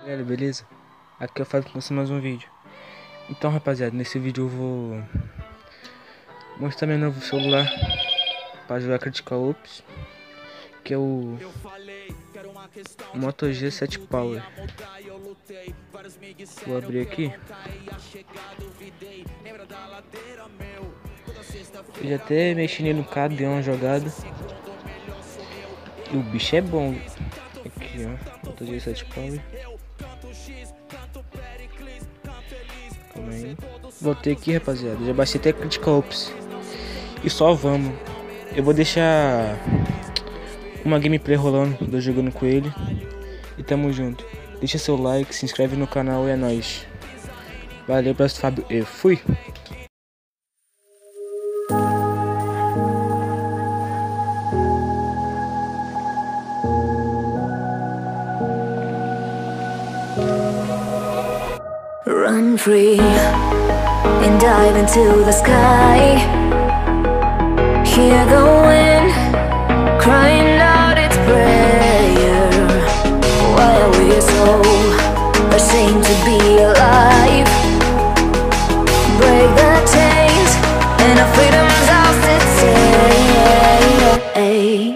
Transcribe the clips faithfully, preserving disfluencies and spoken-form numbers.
Galera, beleza? Aqui eu faço com você mais um vídeo. Então, rapaziada, nesse vídeo eu vou mostrar meu novo celular para jogar Critical Ops, que é o Moto G sete Power. Vou abrir aqui. Eu já até mexi nele no carro, dei uma jogada. E o bicho é bom. Aqui, ó, Moto G sete Power. Calma aí. Voltei aqui, rapaziada. Já baixei até Critical Ops. E só vamos. Eu vou deixar uma gameplay rolando, eu jogando com ele. E tamo junto. Deixa seu like, se inscreve no canal e é nóis. Valeu, abraço, Fábio. Eu fui. Run free and dive into the sky. Hear the wind crying out its prayer. Why are we so ashamed to be alive? Break the chains and our freedom's ours to take.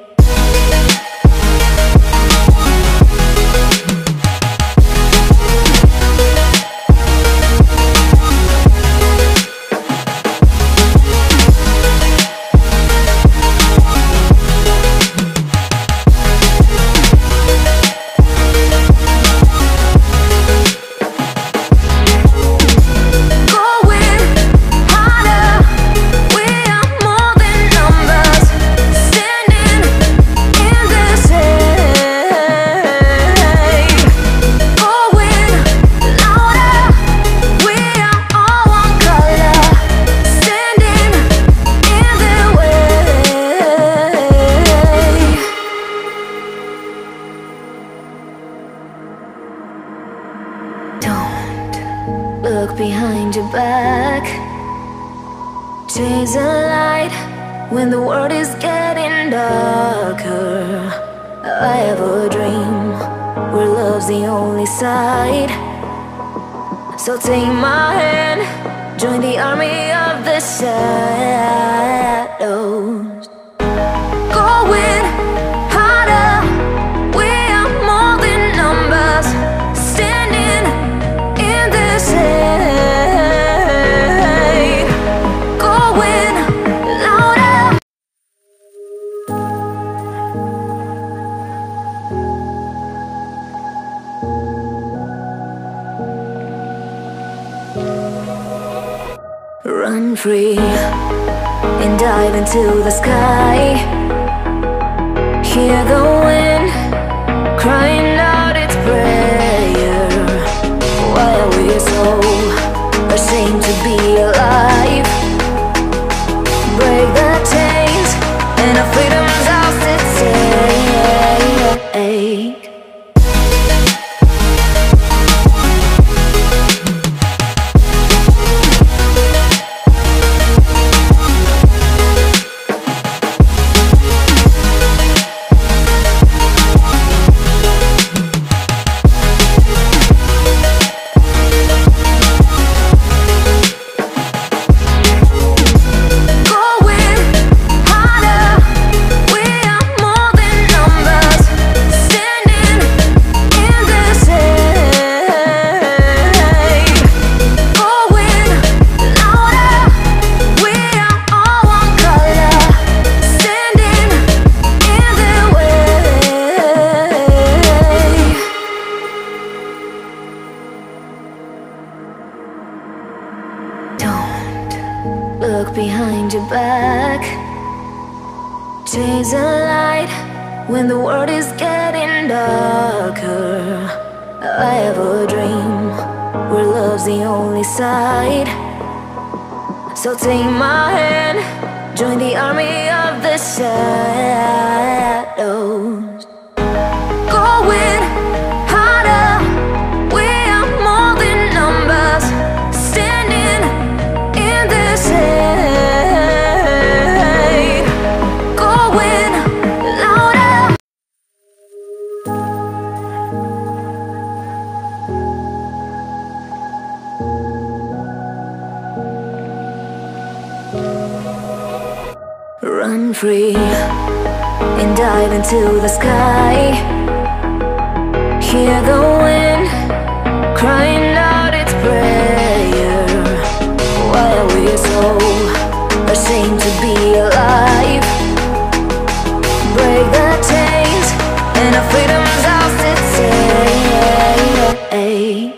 Look behind your back. Chase a light when the world is getting darker. I have a dream where love's the only side. So take my hand, join the army of the shadows. Going harder, we are more than numbers. Standing in this hate, going louder. Run free and dive into the sky. Hear the wind crying out its prayer. Why are we so ashamed to be alive? Break the chains and our freedom's ours to take. Look behind your back. Chase a light when the world is getting darker. I have a dream where love's the only side. So take my hand, join the army of the shadows. Going harder, we are more than numbers. Standing in this hate, going louder. free and dive into the sky. Hear the wind crying out its prayer. Why are we so ashamed to be alive? Break the chains and our freedom's ours to take.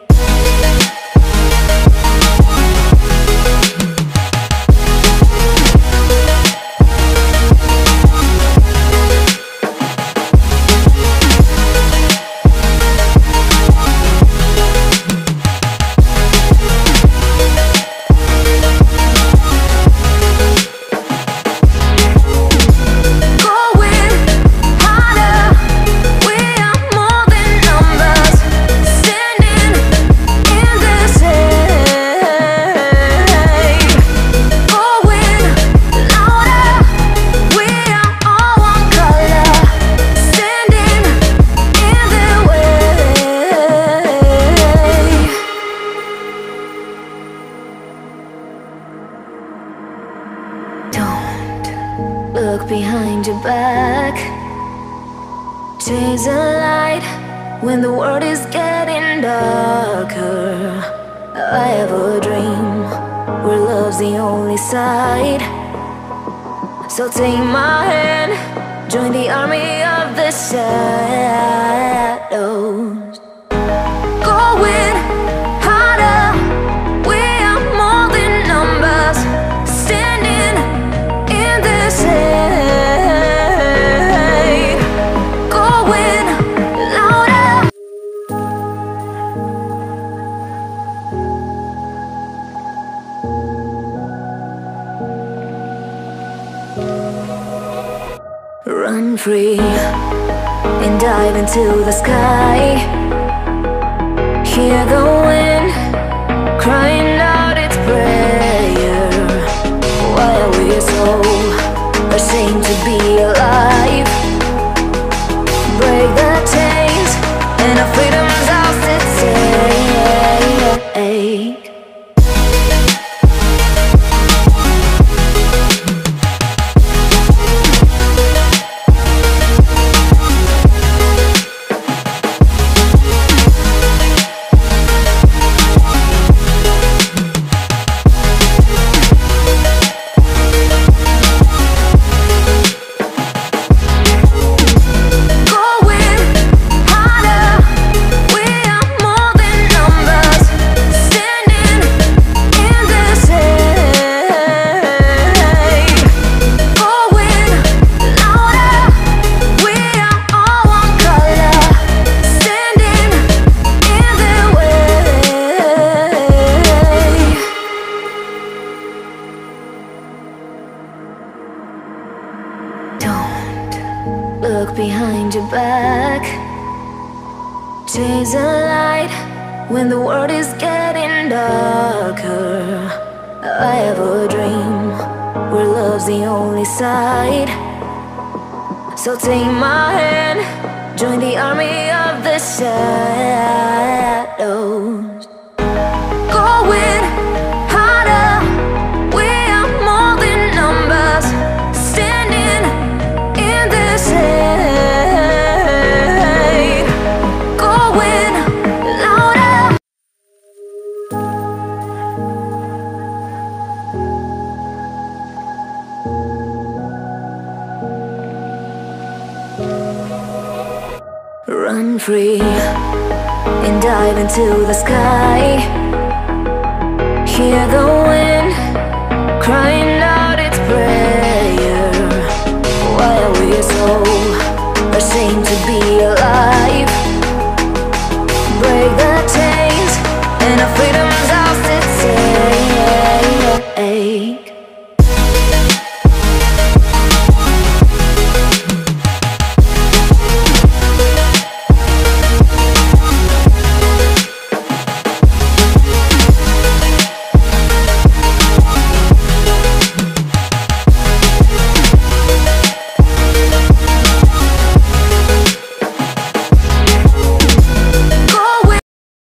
Look behind your back. Chase a light when the world is getting darker. I have a dream where love's the only side. So take my hand, join the army of the shadows. Going harder, we are more than numbers. Standing in the shade, going louder. Run free and dive into the sky. Hear the wind crying out its prayer. Why are we so ashamed to be alive? Break the chains and our freedom's ours to take. Look behind your back. Chase a light when the world is getting darker. I have a dream where love's the only side. So take my hand, join the army of the shadows. Going harder, we are more than numbers. Standing in the shade, going louder. Run free and dive into the sky. Hear the wind crying out its prayer. Why are we so ashamed to be alive?